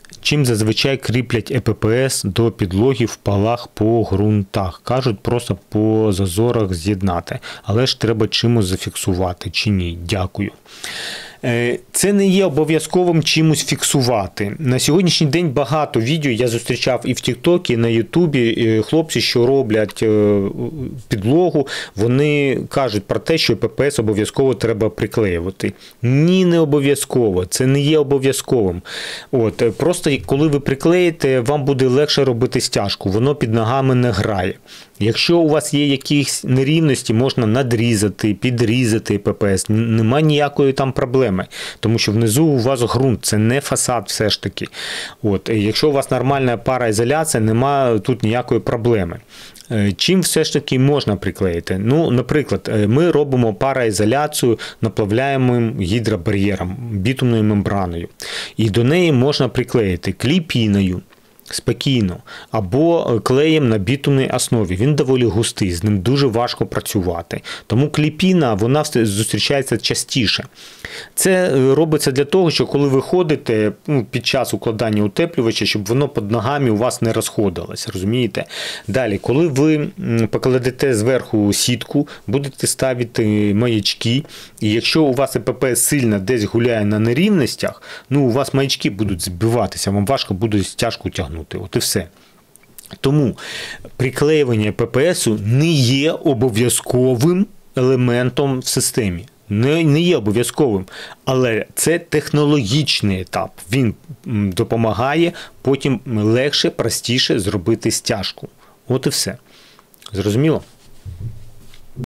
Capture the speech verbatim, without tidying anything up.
Чим зазвичай кріплять е пе пе ес до підлоги в палах по ґрунтах? Кажуть, просто по зазорах з'єднати. Але ж треба чимось зафіксувати, чи ні? Дякую. Це не є обов'язковим чимось фіксувати. На сьогоднішній день багато відео я зустрічав і в Тіктокі, і на Ютубі. Хлопці, що роблять підлогу, вони кажуть про те, що е пе пе ес обов'язково треба приклеювати. Ні, не обов'язково. Це не є обов'язковим. От, просто коли ви приклеїте, вам буде легше робити стяжку. Воно під ногами не грає. Якщо у вас є якісь нерівності, можна надрізати, підрізати е пе пе ес. Нема ніякої там проблеми, тому що внизу у вас ґрунт, це не фасад все ж таки. От, якщо у вас нормальна пароізоляція, нема тут ніякої проблеми. Чим все ж таки можна приклеїти? Ну, наприклад, ми робимо пароізоляцію наплавляємим гідробар'єром, бітумною мембраною. І до неї можна приклеїти клейпіною, спокійно, або клеєм на бітумній основі. Він доволі густий, з ним дуже важко працювати. Тому клейпіна, вона зустрічається частіше. Це робиться для того, що коли ви ходите ну, під час укладання утеплювача, щоб воно під ногами у вас не розходилось, розумієте? Далі, коли ви покладете зверху сітку, будете ставити маячки, і якщо у вас е пе пе ес сильно десь гуляє на нерівностях, ну у вас маячки будуть збиватися, вам важко буде стяжку тягнути. От і все. Тому приклеювання е пе пе есу не є обов'язковим елементом в системі. Не, не є обов'язковим, але це технологічний етап. Він допомагає потім легше, простіше зробити стяжку. От і все. Зрозуміло?